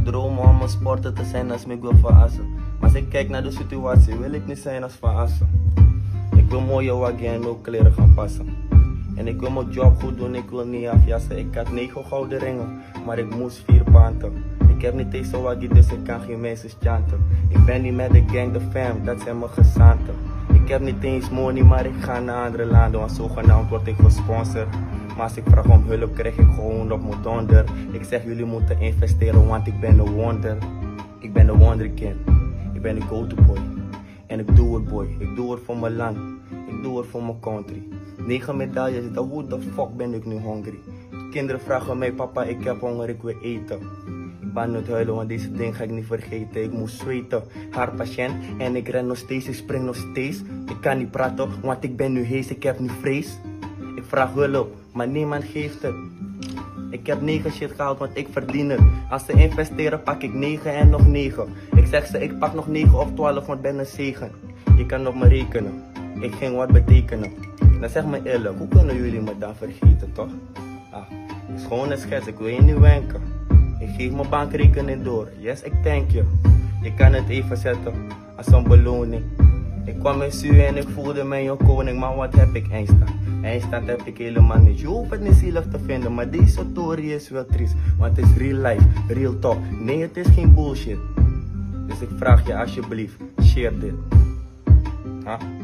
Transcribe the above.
zou dromen om een sporter te zijn als Miguel van Assen. Maar als ik kijk naar de situatie, wil ik niet zijn als Van Assen. Ik wil mooie waggie en ook kleren gaan passen. En ik wil mijn job goed doen, ik wil niet afjassen. Ik had 9 gouden ringen, maar ik moest 4 panten. Ik heb niet deze waggie, dus ik kan geen meisjes chanten. Ik ben niet met de gang, de fam, dat zijn mijn gezanten. Ik heb niet eens money, maar ik ga naar andere landen, want zogenaamd word ik gesponsord. Maar als ik vraag om hulp, krijg ik gewoon op mijn donder. Ik zeg jullie moeten investeren, want ik ben een wonder. Ik ben een wonderkind, ik ben een go-to boy. En ik doe het boy, ik doe het voor mijn land, ik doe het voor mijn country. 9 medailles, dan hoe de fuck ben ik nu hungry? Kinderen vragen mij, papa ik heb honger, ik wil eten. Ik ben niet huilen, want deze ding ga ik niet vergeten. Ik moest zweten, hartpatiënt en ik ren nog steeds, ik spring nog steeds. Ik kan niet praten, want ik ben nu hees, ik heb nu vrees. Ik vraag hulp, maar niemand geeft het. Ik heb 9 shit gehaald, want ik verdien het. Als ze investeren, pak ik 9 en nog 9. Ik zeg ze, ik pak nog 9 of 12, want ben een zegen. Je kan op me rekenen, ik ging wat betekenen. Dan zeg me eerlijk, hoe kunnen jullie me dan vergeten, toch? Ah, het is gewoon een schets, ik wil je niet wenken. Ik geef mijn bankrekening door, yes, ik dank je. Je kan het even zetten als een beloning. Ik kwam in Zuur en ik voelde mij een koning, maar wat heb ik Einstein? Einstein heb ik helemaal niet. Je hoeft het niet zielig te vinden, maar deze story is wel triest. Want het is real life, real talk. Nee, het is geen bullshit. Dus ik vraag je alsjeblieft, share dit. Huh?